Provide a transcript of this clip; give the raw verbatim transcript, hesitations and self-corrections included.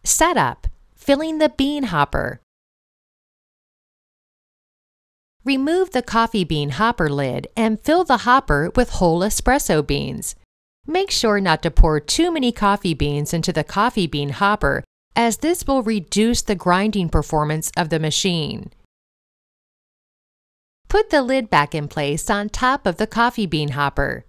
Setup: filling the bean hopper. Remove the coffee bean hopper lid and fill the hopper with whole espresso beans. Make sure not to pour too many coffee beans into the coffee bean hopper, as this will reduce the grinding performance of the machine. Put the lid back in place on top of the coffee bean hopper.